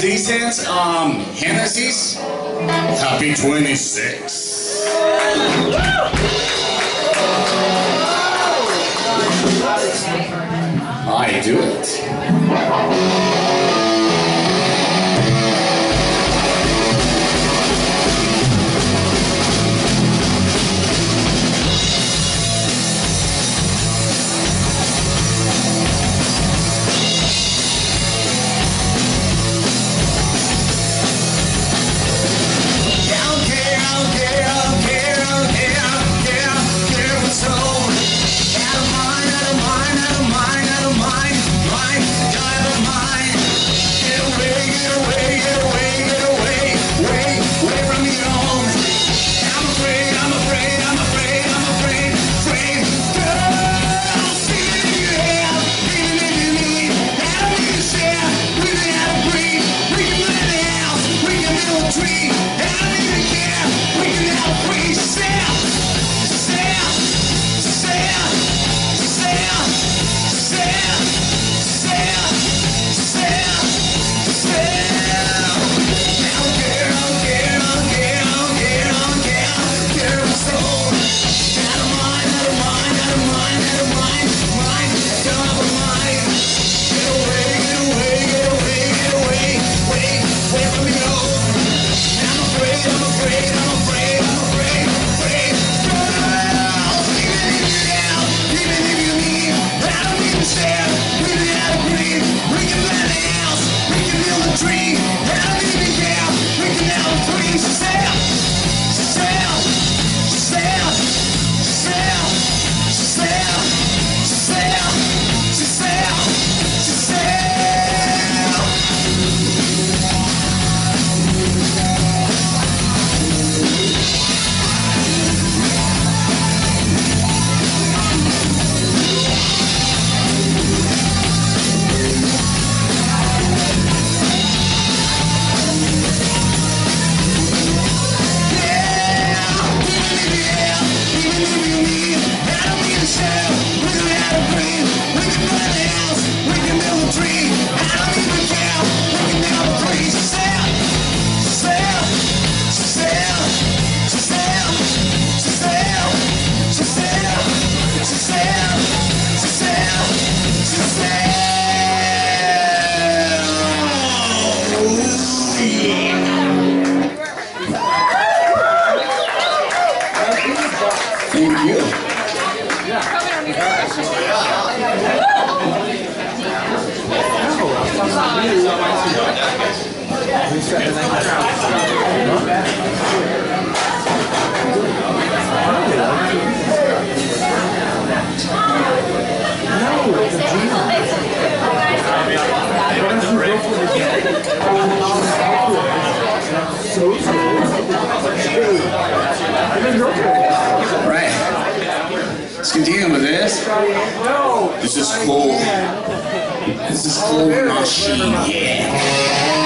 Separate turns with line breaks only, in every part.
decent. Hennessey's. Happy 26. I do it. Thank you. Right. Let's continue with this. This is cool. This is cool machine, yeah.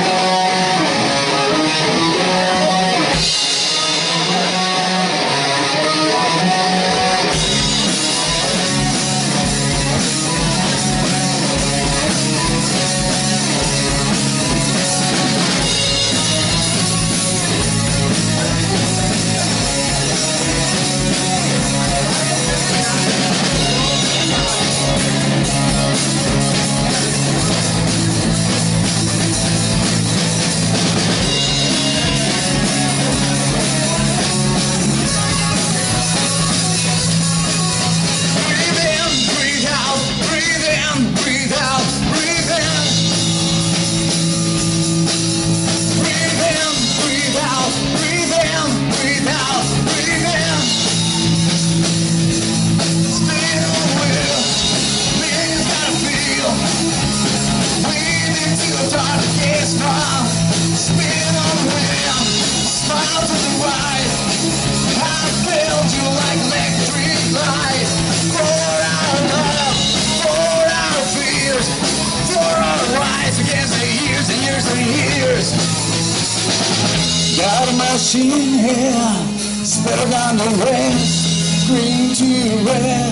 Got a machine here, spilled on the rest, green to red,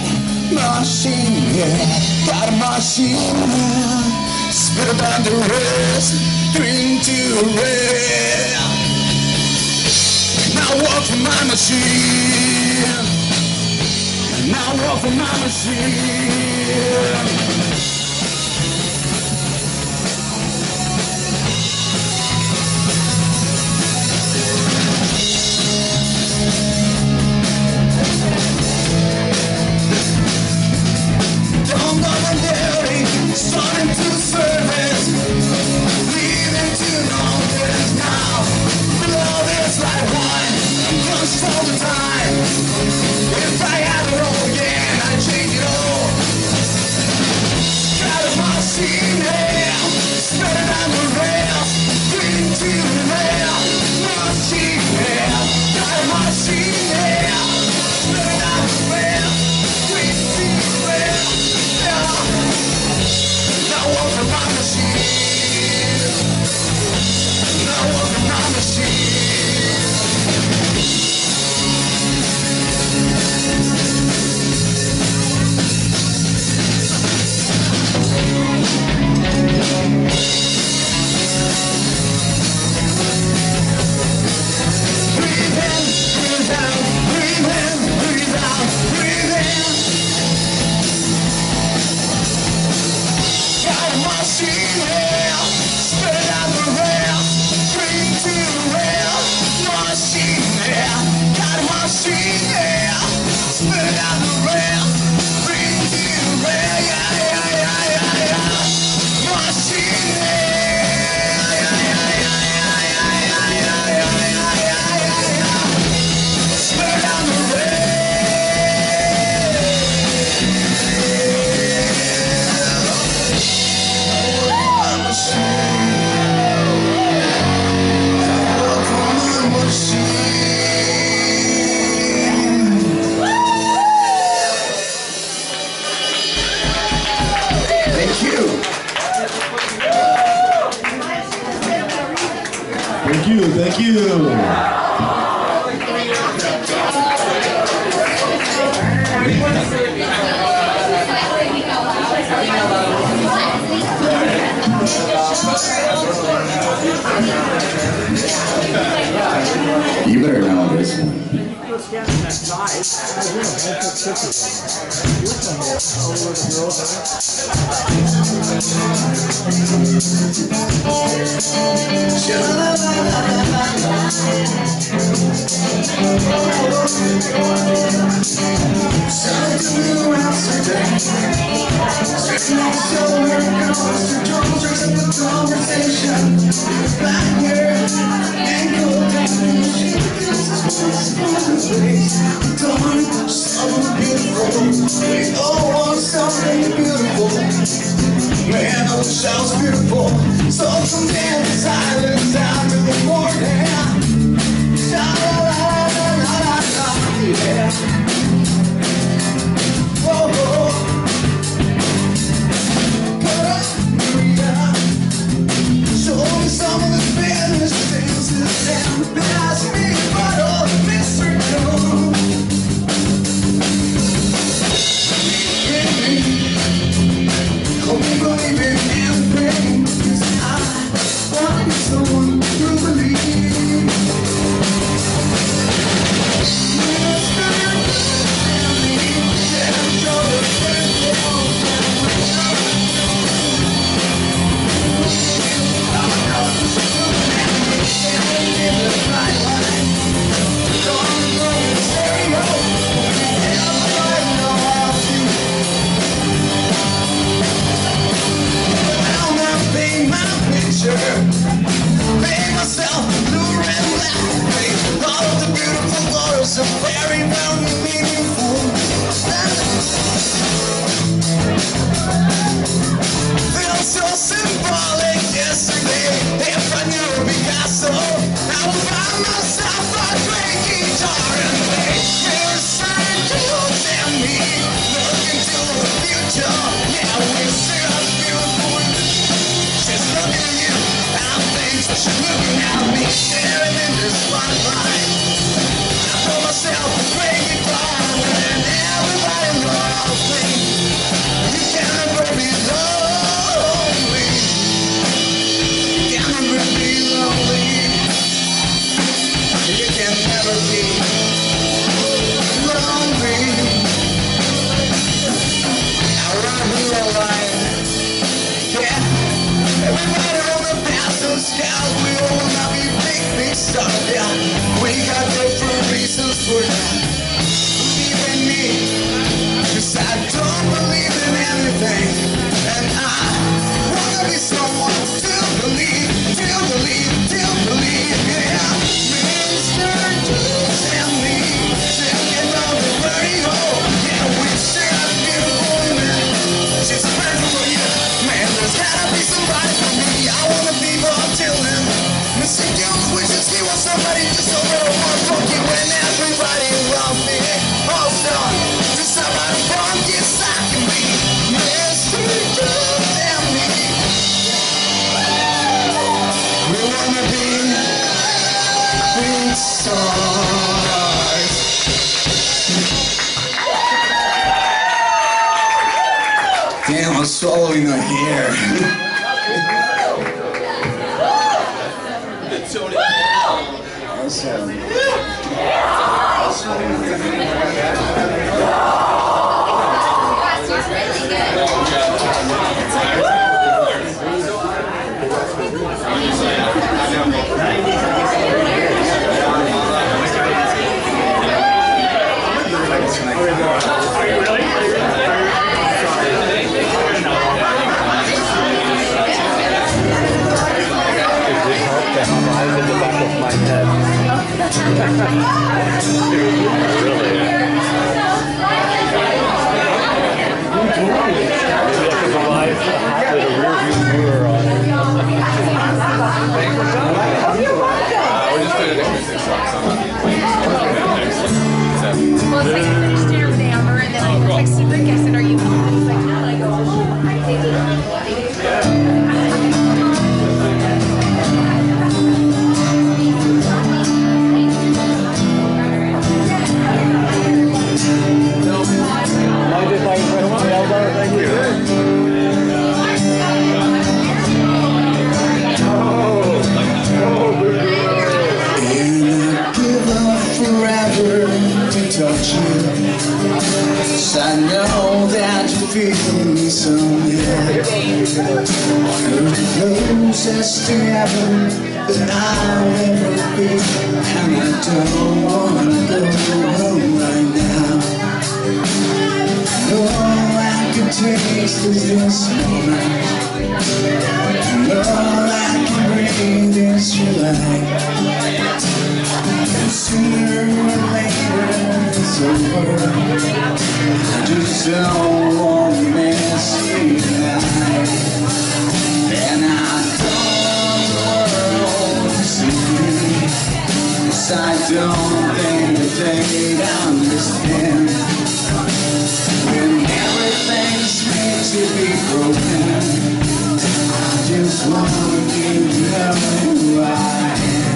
machine here. Got a machine here, spilled on the rest, green to red. Now walk for my machine. Now walk for my machine. Starting to service, leaving to numbers now. Love is like wine, just all the time. If I had it all again, I'd change it all. Got a machine now, spinning on the rails, green to the rail. Machine now, got a machine now, spinning on the rail, green to the rail. Now walk for my machine. Now walk for my machine. Breathe in, breathe out, breathe in, breathe out, breathe in. Got a machine here, spinning on the rail, green to the rail. Machine here, got a machine here, spinning on the rail, green to the rail. Yeah, yeah, yeah, yeah, yeah. Machine here, yeah, yeah, yeah, yeah, yeah, yeah, yeah, yeah, yeah, yeah. Spinning on the rail. Thank you.
Thank you, thank you.
You better know this one. We all want something beautiful. Man, I wish I was beautiful. So someday I decided down to the morning. Sha-la-la-la-la-la-la, yeah. Whoa, whoa. Cut up, yeah. Show me some of the Spanish things and pass me a bottle of mystery gum. Someone who believes swallowing the hair. Awesome.
Well, it's like I finished dinner with Amber, and then I texted Rick. I said, "Are you home?" He's like, "No." And I go,
touch you, 'cause I know that you feel me somewhere. You're the closest to heaven that I'll ever be, and I don't wanna go home right now. All I can taste is this moment, and all I can breathe is your light. Sooner or later it's over. I just don't want to miss you tonight. And I don't want the world to see me, 'cause I don't think that they'd understand. When everything's made to be broken, I just want you to know who I am.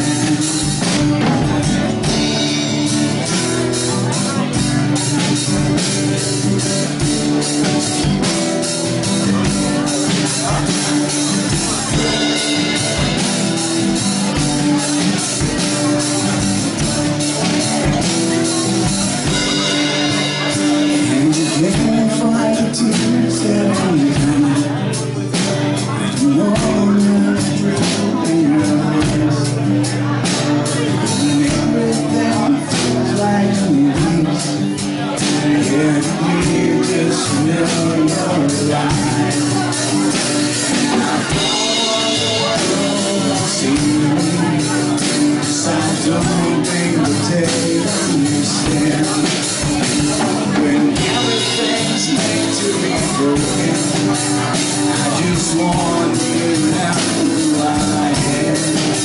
And you can't find the tears that I'm coming. No one in your eyes. And everything feels like peace. Yet you just know you're alive. And I don't want the world to see me, 'cause I don't think that they understand. When everything's made to be broken, I just want you to know who I am.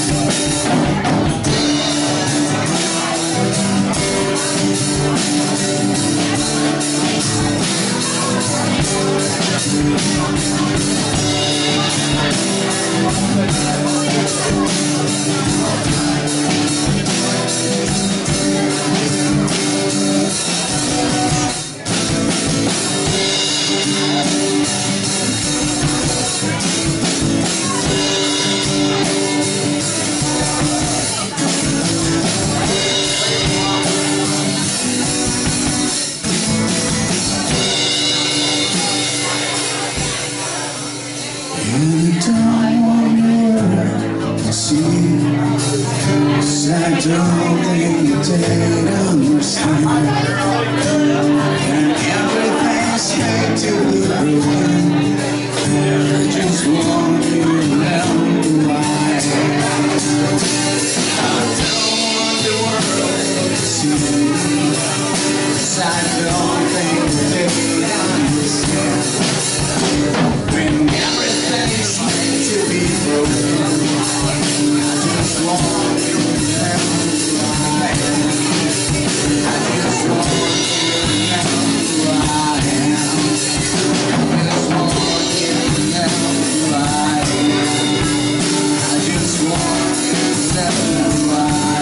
I don't think that they'd understand. And everything's made to be broken. I just want you to know who I am. I don't want the world to see me, 'cause I don't think that they'd understand. When everything's made to be broken, I just want you to know who I am. I just want you to know who I am. I just want you to know who I am. I just want you to know who I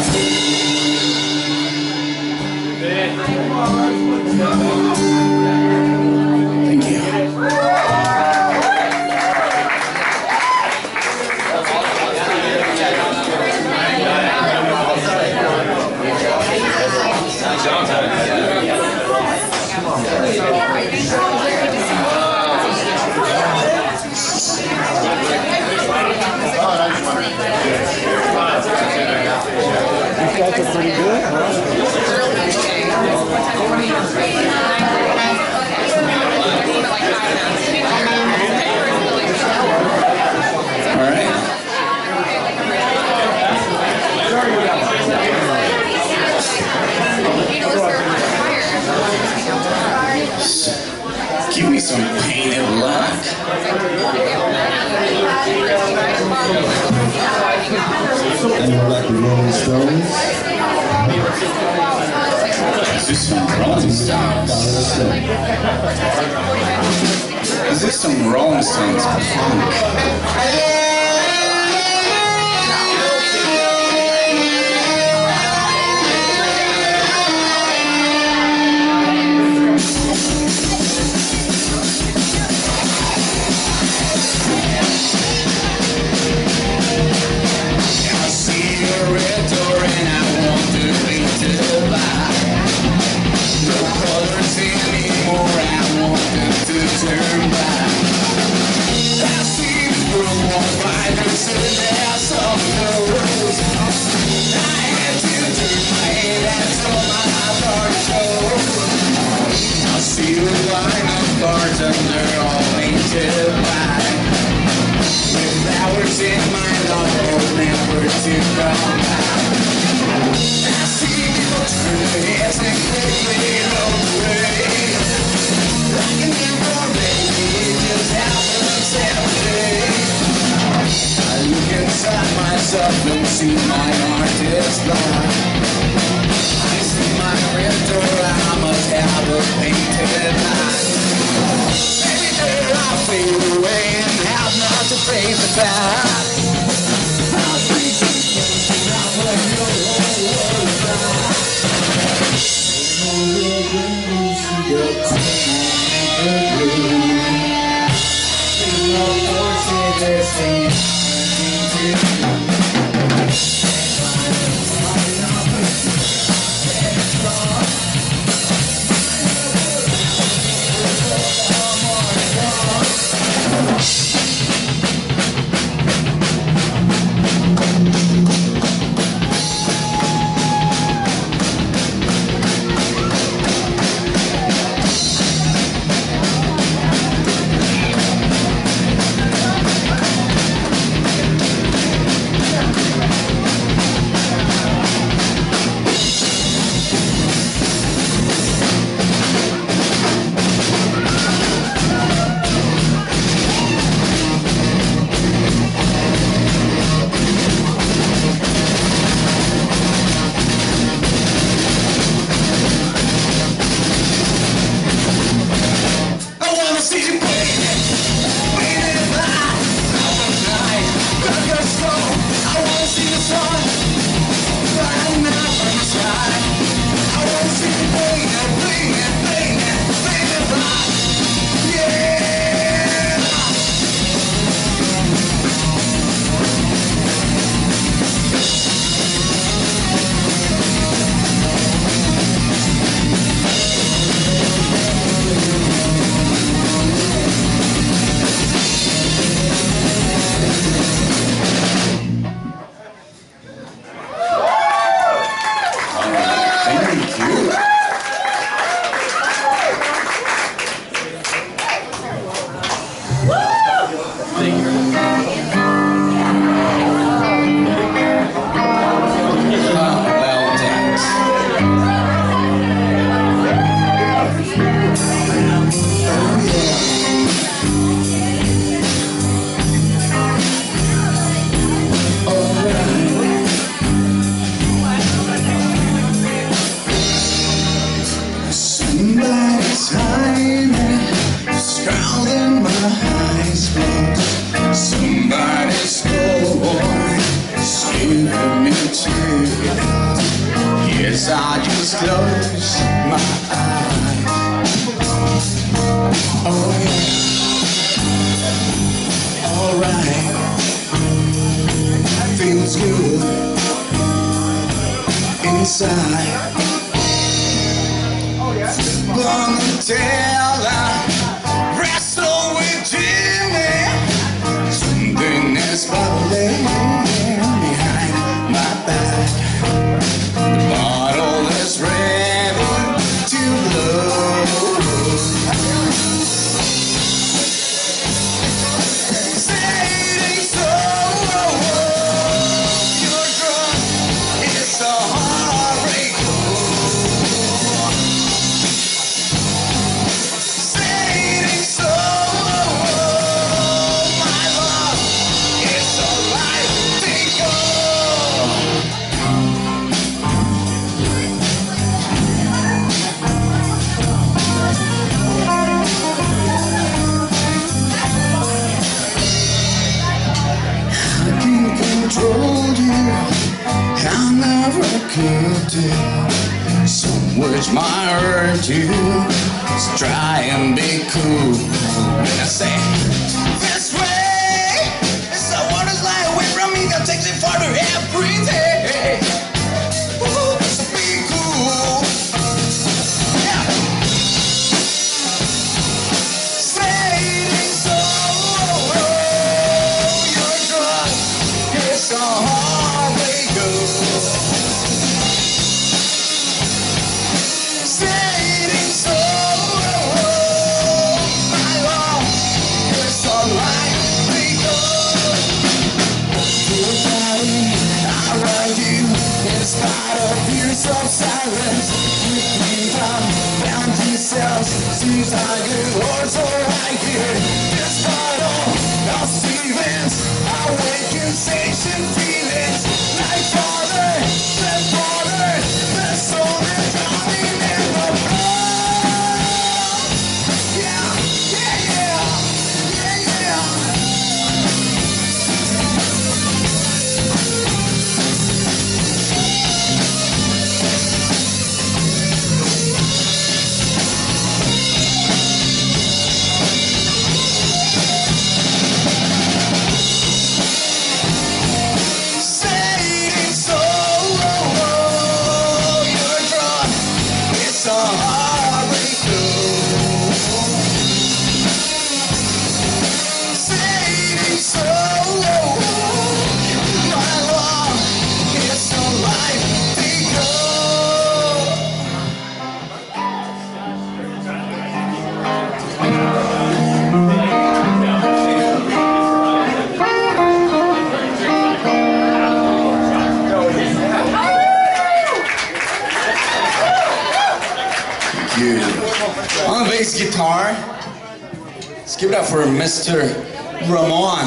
am. Thank you.
guys are pretty good,
All right. Give me some painted luck.
Anyone like the Rolling Stones?
Is this some Rolling Stones? Is this some Rolling Stones punk? Bartender, all painted black, with flowers in my love, never to come back. I see people turn their heads and quickly go away. Rockin' in for baby, just happens every day. I look inside myself, don't see my heart is blind. I see my red door, I must have a painted line. I'll fade away and have not to face the fact. I'll be not when you're Yes, I just close my eyes. Oh yeah, alright. Feels good inside. On the tell. I wrestle with Jimmy. Something is bubbling behind my back. The bottle is ready to blow. Saying so, you're drunk. It's a heartbreak. Saying so, my love. It's a life to go. I can control you, I never could do. Some words might hurt you, so try and be cool. And I say, this way, someone is lying away from me that takes it farther every day. Ooh, so be cool. Yeah. Saying so, you're drunk. It's a heartbreaker. Saying so, my love. It's a life breaker. Your body, I love you. In spite of years of silence, you think I'm bound to cells. Seems like it was alright here. Despite all our feelings, I wake sensation feelings like father, then father, then soul is drowning in the blood. Yeah, yeah, yeah, yeah, yeah. Saying so, you're drunk. It's a heartbreaker. Saying so, my love. It's a life breaker. On the bass guitar, let's give it up for Mr. Ramon.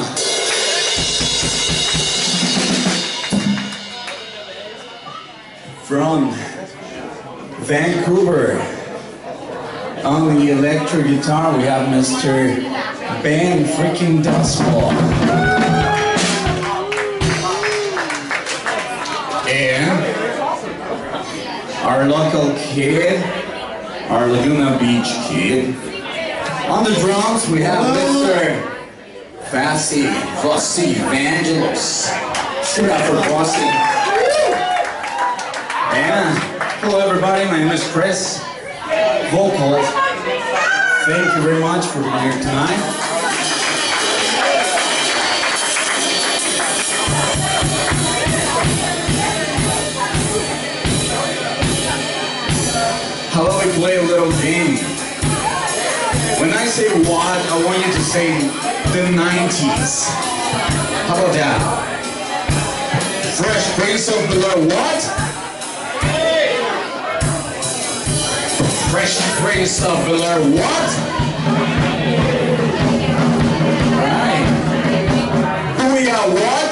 From Vancouver. On the electric guitar, we have Mr. Ben freaking Dustball. And our local kid, our Laguna Beach kid. On the drums, we have Mr. Fussy Evangelos. Give it up for Fussy. And hello everybody, my name is Chris, vocals. Thank you very much for being here tonight. How about we play a little game? When I say what, I want you to say the 90s. How about that? Fresh Prince of Bel-Air, what? Fresh Prince of Bel-Air, what? Alright. We are what?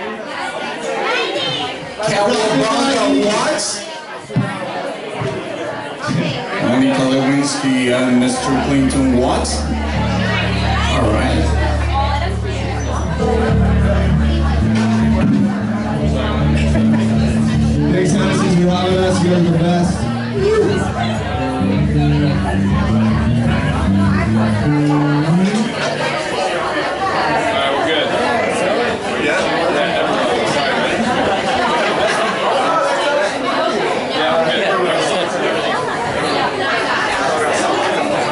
Cowabunga, what? Monica Lewinsky and Mr. Clinton, what? Alright.
Thanks, Hennessey, for having us. You guys are the best.
We're good. Yeah, we're good.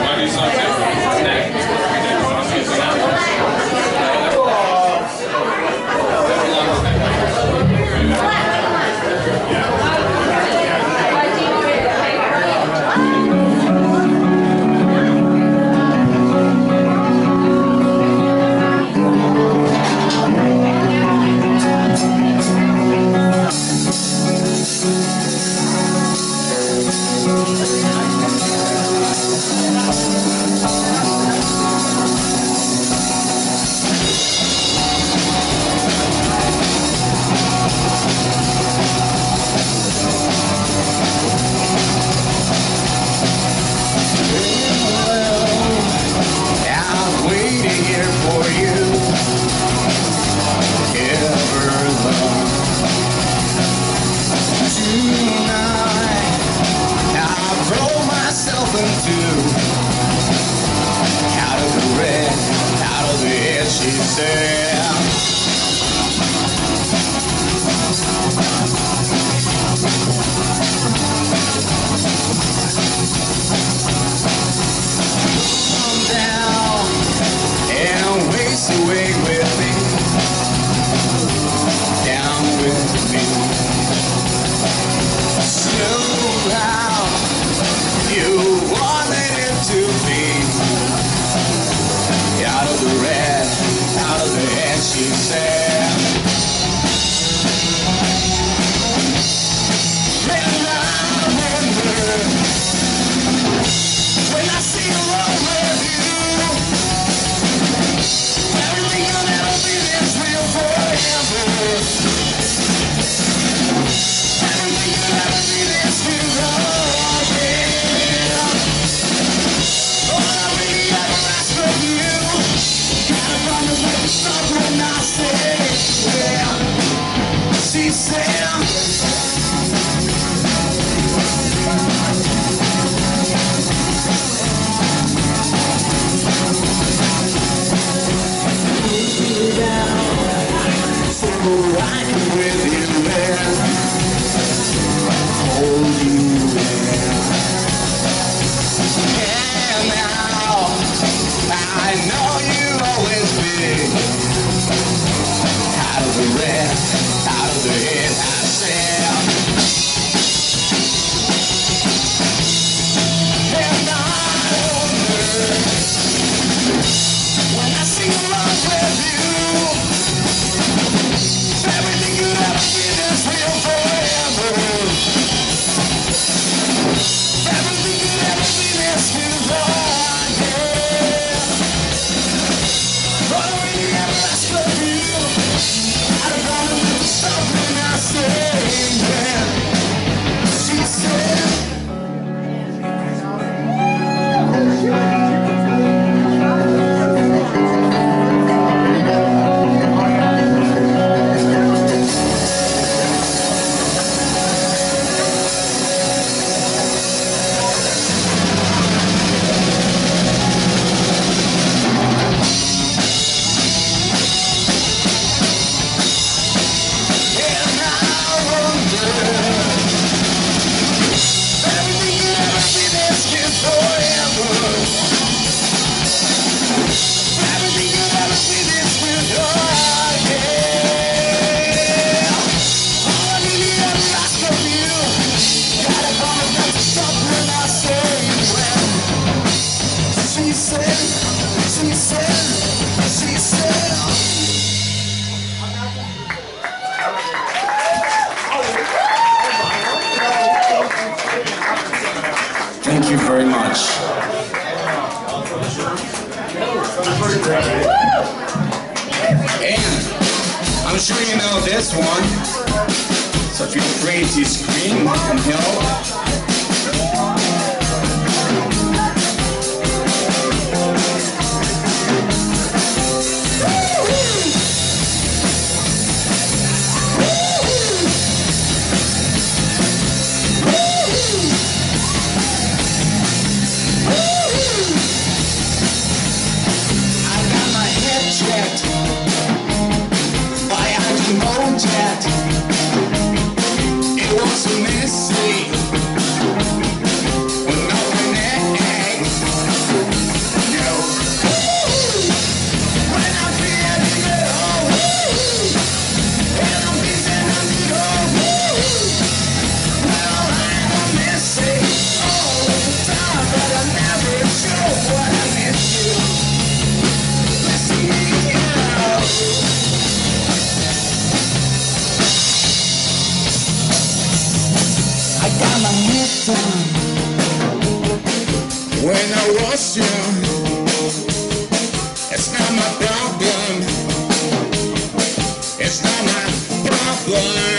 she said. Come down and waste away with me, down with me. Slow out, you wanted it to be. Out of the red, out of the head, she said. And I remember when I see you alone with you, everything you'll never be this real forever. Everything you'll never be this real again. All I really ever ask of you, gotta promise never stop when I say, yeah. She said. Rockin' with you there, hold you there. And now I know you've always been out of the red, out of the head, I said. And I wonder when I sing along with you, everything you'll ever be is real forever. Everything you'll ever be is real again. All I really ever ask of you, I don't wanna never stop when I say, yeah. She said. Thank you very much. And I'm sure you know this one, so feel free to scream and yell. It was a mystery. When I was young, it's not my problem. It's not my problem.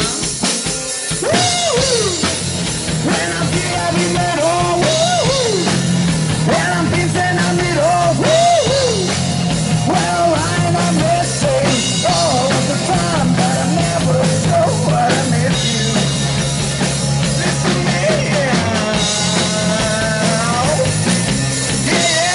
Woo-hoo! When I'm feeling little, woo-hoo! When I'm feeling a little, woo-hoo! Well, I'm missing all of the fun, but I never show what I miss you. Listen to me, yeah.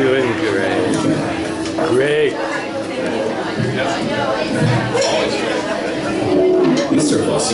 Doing great. Great.
Mr. Fossey.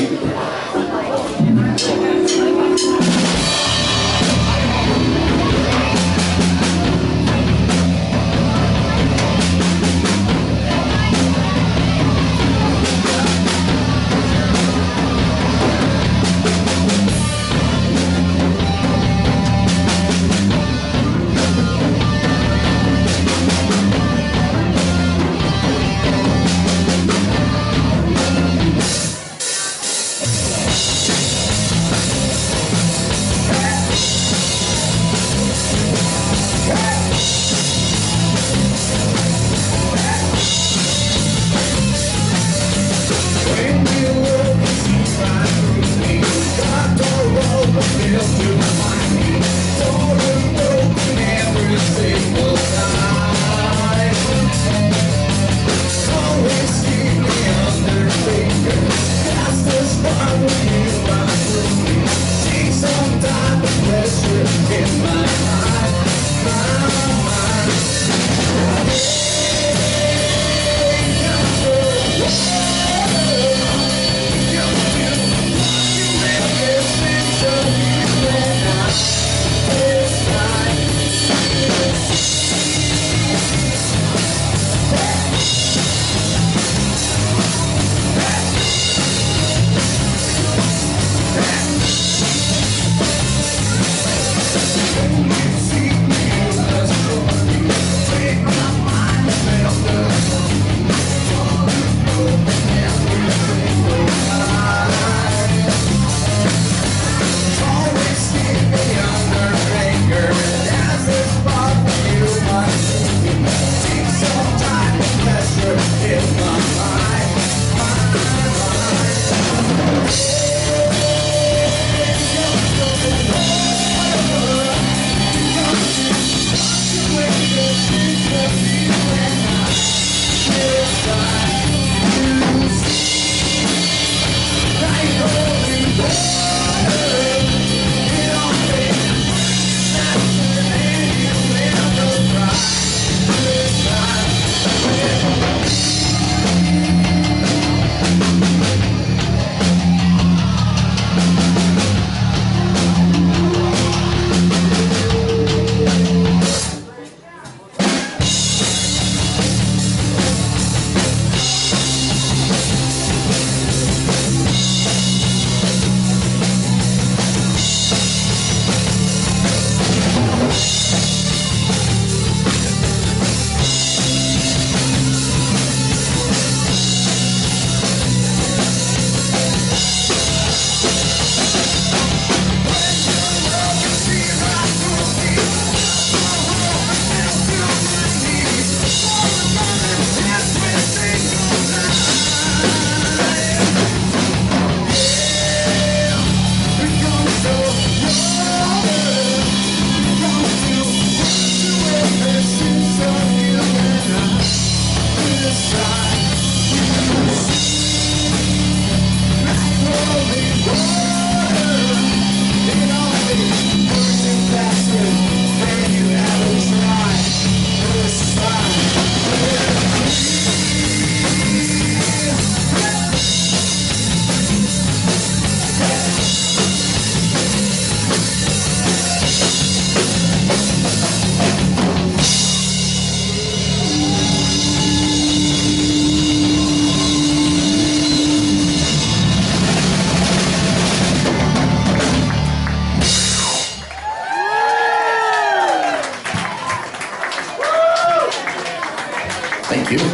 Thank you.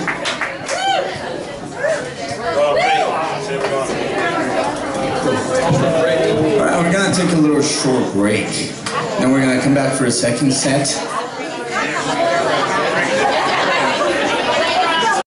All right, we're gonna take a little short break. Then we're gonna come back for a second set.